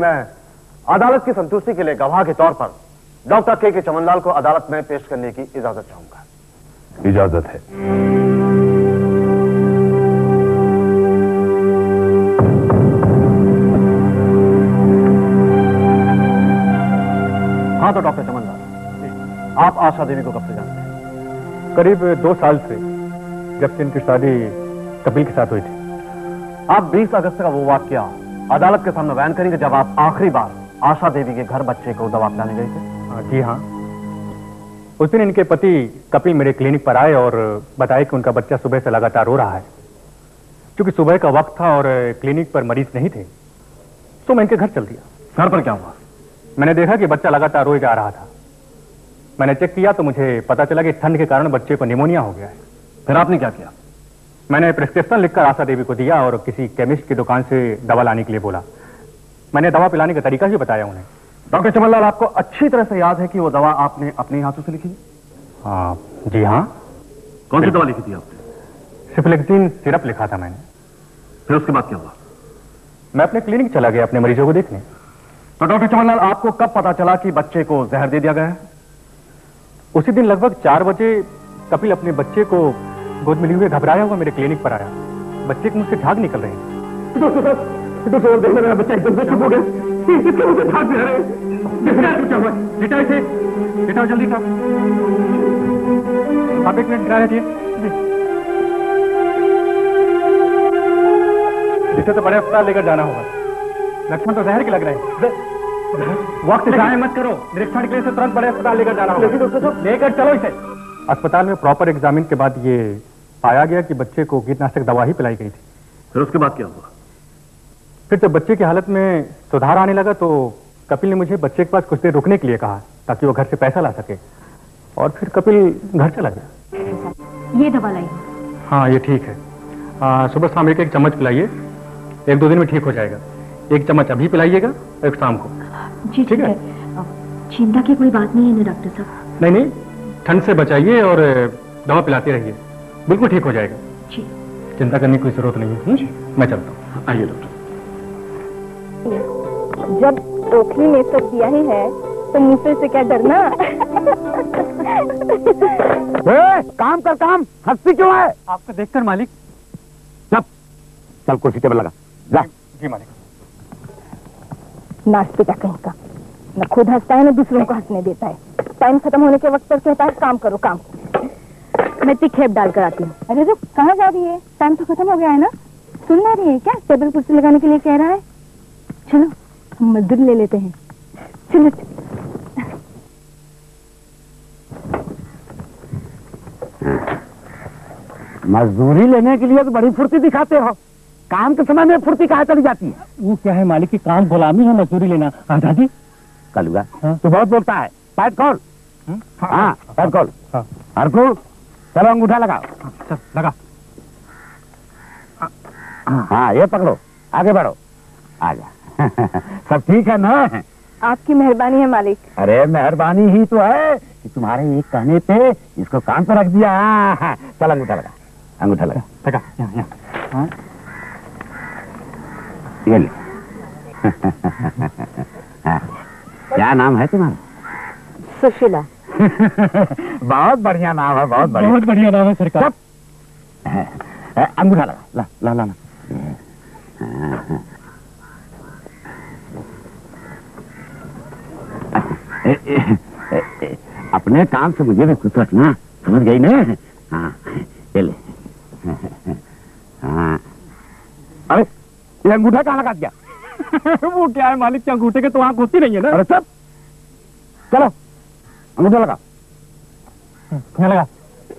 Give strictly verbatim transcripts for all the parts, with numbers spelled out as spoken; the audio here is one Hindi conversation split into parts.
मैं अदालत की संतुष्टि के लिए गवाह के तौर पर डॉक्टर के के चमनलाल को अदालत में पेश करने की इजाजत चाहूंगा। इजाजत है। हाँ तो डॉक्टर चमनलाल, आप आशा देवी को कब से जानते हैं? करीब दो साल से, जब से इनकी शादी कपिल के साथ हुई थी। आप बीस अगस्त का वो वाकया अदालत के सामने बयान करेंगे जब आप आखिरी बार आशा देवी के घर बच्चे को दवा पिलाने गए थे? जी हाँ। उस दिन इनके पति कपिल मेरे क्लिनिक पर आए और बताया कि उनका बच्चा सुबह से लगातार रो रहा है। क्योंकि सुबह का वक्त था और क्लिनिक पर मरीज नहीं थे, तो मैं इनके घर चल दिया। घर पर क्या हुआ? मैंने देखा कि बच्चा लगातार रोए जा रहा था। मैंने चेक किया तो मुझे पता चला कि ठंड के कारण बच्चे को निमोनिया हो गया है। फिर आपने क्या किया? मैंने प्रिस्क्रिप्शन लिखकर आशा देवी को दिया और किसी केमिस्ट की दुकान से दवा लाने के लिए बोला। मैंने दवा पिलाने का तरीका भी बताया उन्हें। डॉक्टर चमनलाल, आपको अच्छी तरह से याद है कि वो दवा आपने अपने हाथों से लिखी? हाँ जी हाँ। कौन सी दवा लिखी थी आपने? सिफ्लेक्सिन सिरप लिखा था मैंने। फिर उसके बाद क्या हुआ? मैं अपने क्लिनिक चला गया अपने मरीजों को देखने। तो डॉक्टर चमनलाल, आपको कब पता चला कि बच्चे को जहर दे दिया गया है? उसी दिन लगभग चार बजे कपिल अपने बच्चे को गोद में लिए हुए घबराया हुआ मेरे क्लिनिक पर आया। बच्चे के मुंह से झाग निकल रहे हैं। देखना, मेरा बच्चा एकदम से चुप हो गया। इसके मुंह से झाग निकल रहे हैं। क्या हुआ? लेटाओ इसे, लेटाओ जल्दी का। आप एक मिनट गिरा रहे थे। इसे तो बड़े अस्पताल लेकर जाना होगा। लक्षण तो जहर के लग रहे हैं। वक्त जाए मत करो, निरीक्षण के लिए से तुरंत बड़े अस्पताल लेकर जाना होगा। लेकर चलो इसे। अस्पताल में प्रॉपर एग्जामिन के बाद ये पाया गया कि बच्चे को कीटनाशक दवा ही पिलाई गई थी। फिर उसके बाद क्या हुआ? फिर जब बच्चे की हालत में सुधार आने लगा तो कपिल ने मुझे बच्चे के पास कुछ देर रुकने के लिए कहा ताकि वो घर से पैसा ला सके, और फिर कपिल घर चला गया। ये दवा लाई। हाँ ये ठीक है। आ, सुबह शाम एक एक चम्मच पिलाइए, एक दो दिन में ठीक हो जाएगा। एक चम्मच अभी पिलाइएगा, एक शाम को। जी ठीक है। चिंता की कोई बात नहीं है ना डॉक्टर साहब? नहीं नहीं, ठंड से बचाइए और दवा पिलाते रहिए, बिल्कुल ठीक हो जाएगा। जी। चिंता करने की कोई जरूरत नहीं है। मैं चलता हूँ। आइए डॉक्टर। जब ओखली ने सब दिया ही है तो मुझसे से क्या डरना? ए, काम कर काम, हंसती क्यों है? आपको देखकर मालिक। चल चल कुर्सी टेबल लगा जा। जी मालिक। नाश्ते का कहीं का न खुद हंसता है न दूसरों को हंसने देता है। टाइम खत्म होने के वक्त पर कहता है काम करो काम। मैं तिखेब डाल कर आती हूँ। अरे रुक, कहाँ जा रही है? टाइम तो खत्म हो गया है ना। सुन ना रही है क्या? टेबल कुर्सी लगाने के लिए कह रहा है। चलो हम मजदूरी ले लेते हैं। चलो मजदूरी लेने के लिए तो बड़ी फुर्ती दिखाते हो, काम के समय में फुर्ती कहाँ चली जाती है? वो क्या है मालिक की काम गुलामी है, मजदूरी लेना। आजादी कलुआ तू बहुत बोलता है। पैट खोल। हाँ पैट खोल। हर को चलो अंगूठा लगाओ। चल लगा। हाँ ये पकड़ो, आगे बढ़ो, आजा। सब ठीक है ना? आपकी मेहरबानी है मालिक। अरे मेहरबानी ही तो है कि तुम्हारे एक कहने पे इसको काम पर रख दिया। हाँ, चल अंगूठा लगा, अंगूठा लगा। लगा यहाँ यहाँ। हाँ? ये ले। हाँ। क्या नाम है तुम्हारा? सुशीला। बहुत बढ़िया नाम है, बहुत बढ़िया। बहुत बढ़िया नाम है सरकार। अंगूठा लगा, ला ला ला, ला। ए, ए, ए, ए, अपने काम से मुझे भी खुश रखना, समझ गई ना? हाँ ये ले। हाँ। अरे ये अंगूठा कहाँ लगा दिया? वो क्या है मालिक के अंगूठे के तो आंख होती नहीं है ना। अरे सब चलो अंगूठा लगा। यहाँ लगा।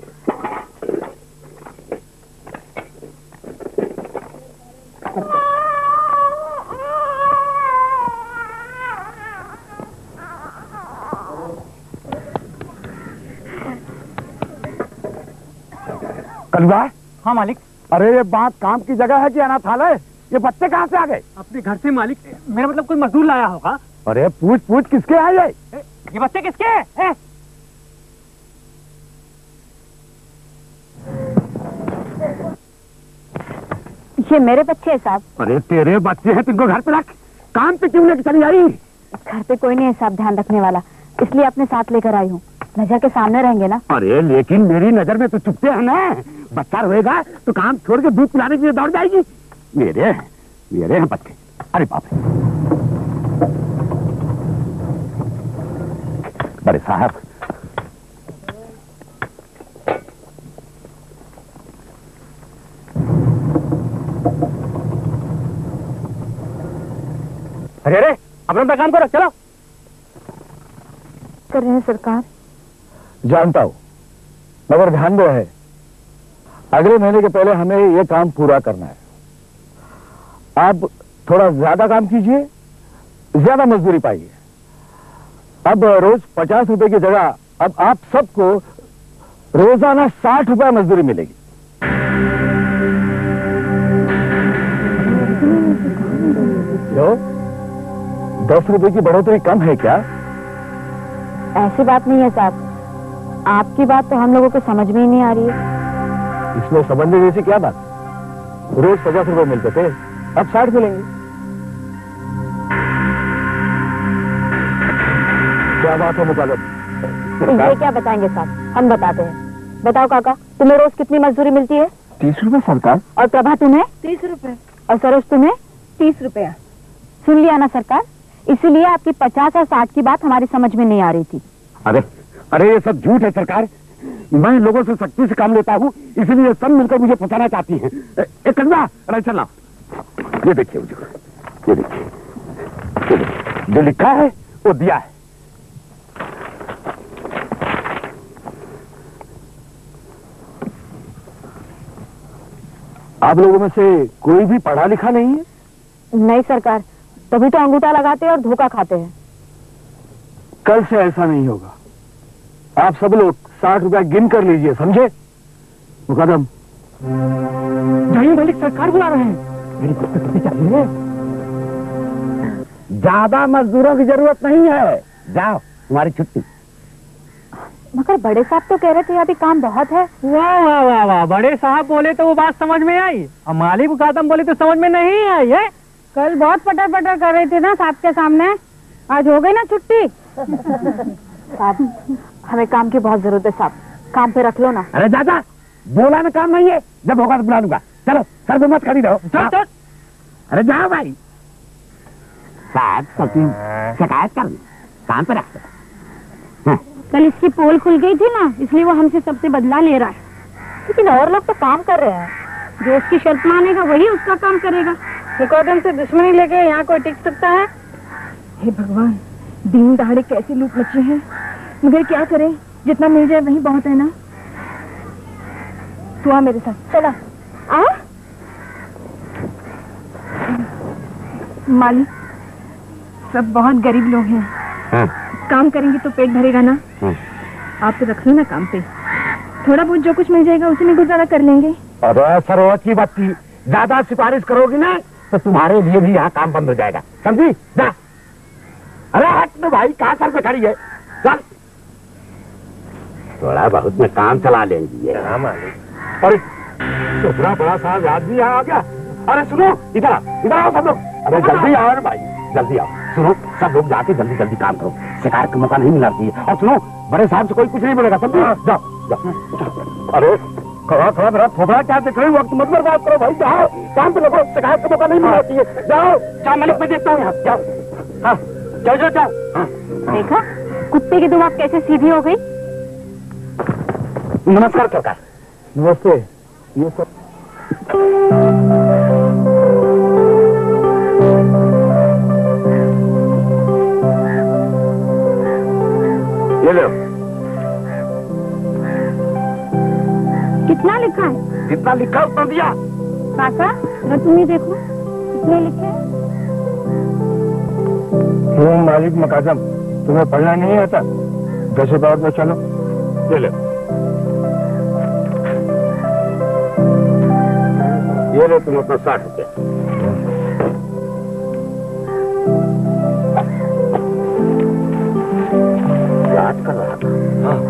कलुआ। हाँ मालिक। अरे ये बात काम की जगह है कि अनाथालय? ये बच्चे कहाँ से आ गए? अपने घर से मालिक। मेरा मतलब कोई मजदूर लाया होगा। अरे पूछ पूछ किसके हैं ये? ये बच्चे किसके हैं? ये मेरे बच्चे हैं साहब। अरे तेरे बच्चे हैं, तुमको घर पे रख। काम पे क्यों लेकर चली आई? घर पे कोई नहीं है साहब ध्यान रखने वाला, इसलिए अपने साथ लेकर आई हूँ। नजर के सामने रहेंगे ना। अरे लेकिन मेरी नजर में तो चुपते है ना, बच्चा रोएगा तो काम छोड़ के दूध पिलाने के लिए दौड़ जाएगी। मेरे मेरे हैं बच्चे। अरे बाप रे, बड़े साहब अरे अरे अपना अपना काम करो, चलो। कर रहे हैं सरकार। जानता हूं, मगर ध्यान दो है, अगले महीने के पहले हमें ये काम पूरा करना है। आप थोड़ा ज्यादा काम कीजिए, ज्यादा मजदूरी पाइए। अब रोज पचास रुपए की जगह अब आप सबको रोजाना साठ रुपए मजदूरी मिलेगी। क्यों, दस रुपए की बढ़ोतरी कम है क्या? ऐसी बात नहीं है साहब, आपकी बात तो हम लोगों को समझ में ही नहीं आ रही है। इसमें समझने जैसी क्या बात? रोज पचास रुपए मिलते थे, अब साठ मिलेंगे। क्या बात है मुतालिब? ये क्या बताएंगे साहब, हम बताते हैं। बताओ काका, तुम्हें रोज कितनी मजदूरी मिलती है? तीस रुपए सरकार। और प्रभा तुम्हें? तीस रुपए। और सरोज तुम्हें? तीस रुपया। सुन लिया ना सरकार, इसीलिए आपकी पचास और साठ की बात हमारी समझ में नहीं आ रही थी। अरे अरे ये सब झूठ है सरकार। मैं लोगों से सख्ती से काम लेता हूँ, इसलिए सब मिलकर मुझे फंसाना चाहती हैं। एक कंधा अरे चलना, ये देखिए हुजूर, ये देखिए, ये देखिए जो लिखा है वो दिया है। आप लोगों में से कोई भी पढ़ा लिखा नहीं है? नहीं सरकार, तभी तो अंगूठा लगाते हैं और धोखा खाते हैं। कल से ऐसा नहीं होगा। आप सब लोग साठ रुपया गिन कर लीजिए, समझे? मुकदम जाइए, मालिक सरकार बुला रहे हैं। मेरी पुस्तक चाहिए। ज्यादा मजदूरों की जरूरत नहीं है, जाओ तुम्हारी छुट्टी। मगर बड़े साहब तो कह रहे थे अभी काम बहुत है। वाह वाह वाह वाह, बड़े साहब बोले तो वो बात समझ में आई, और मालिक मुकादम बोले तो समझ में नहीं आई है। कल बहुत पटर पटर कर रहे थे ना साहब के सामने, आज हो गई ना छुट्टी। साहब हमें काम की बहुत जरूरत है साहब, काम पे रख लो ना। अरे दादा, बोला ना काम नहीं है, जब होगा तो बुला लूंगा। चलो सर मत खड़ी रहो। चल चल। अरे जाओ भाई। साहब कल शिकायत कर, काम पे रख। कल इसकी पोल खुल गई थी ना, इसलिए वो हमसे सबसे बदला ले रहा है। लेकिन और लोग तो काम कर रहे हैं, जो उसकी शर्त मानेगा वही उसका काम करेगा। मुकदम से दुश्मनी लेके यहाँ कोई टिक सकता है? हे भगवान, दिन दहाड़े कैसे लूट मचे हैं, मगर क्या करें, जितना मिल जाए वही बहुत है ना। तू आ मेरे साथ, चला आ। मालिक, सब बहुत गरीब लोग हैं। हाँ। काम करेंगे तो पेट भरेगा ना। हाँ। आप तो रख लो ना काम पे, थोड़ा बहुत जो कुछ मिल जाएगा उसी में गुजारा कर लेंगे। अरे सरोज की बच्ची, ज्यादा सिफारिश करोगी ना तो तुम्हारे लिए भी यहाँ काम बंद हो जाएगा, समझी? जा। अरे हट ना भाई, कहाँ सर पे खड़ी है, चल। थोड़ा बहुत में काम चला लेंगी। अरे छोटा बड़ा साहब आदमी यहाँ आ गया। अरे सुनो, इधर इधर आओ सब लोग। अरे जल्दी आओ ना भाई, जल्दी आओ। सुनो, सब लोग जाके जल्दी जल्दी काम करो, शिकायत का मौका नहीं मिलना चाहिए। और सुनो, बड़े साहब से कोई कुछ नहीं बोलेगा, समझे? जाओ जाओ। अरे खड़ा खड़ा मेरा थोड़ा क्या देख रहे हो, वक्त मत बर्बाद करो भाई, जाओ काम पे लगो, शिकायत का मौका नहीं मिलना चाहिए। जाओ, क्या मालिक मैं देखता हूँ यहाँ, जाओ। हाँ जाओ जाओ जाओ। हाँ। देखा कुत्ते की दुआ कैसे सीधी हो गई। नमस्कार सरकार। नमस्ते। ये सब ये लो। कितना लिखा है? जितना लिखा उतना दिया। काका मैं तुम्हें देखो कितने लिखे हैं? क्यों मालिक मुकादम, तुम्हें पढ़ना नहीं आता? दस रुपये और में चलो। ये लो, ये लो तुम अपना साठ रुपये। याद कर रहा था। हाँ।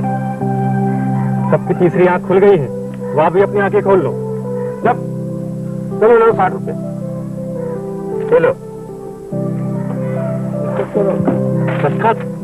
सबकी तीसरी आंख खुल गई है, वहां भी अपनी आंखें खोल लो। जब चलो लो साठ रुपये, ये लो। करो। सचखत